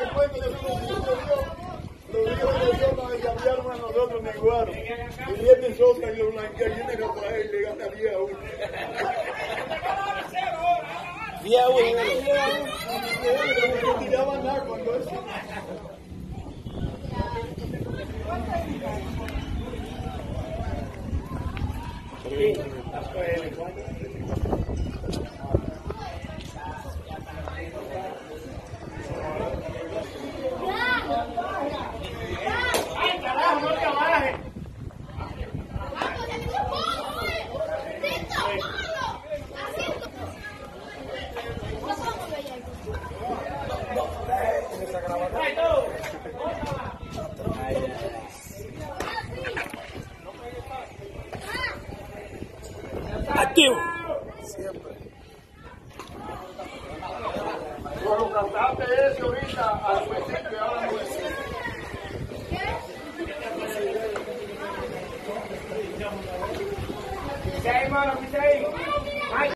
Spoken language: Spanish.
después que los hijos de Dios nos cambiaron a nosotros en Guaro. Y viene Sosa y lo blanquea y viene a traer y le gana 10 a 1. 10 a 1. No tiraban nada cuando eso. Activo. Siempre. Cuando cantaste ese ahorita al principio, ahora no es. ¿Qué hay, mano? ¿Qué hay?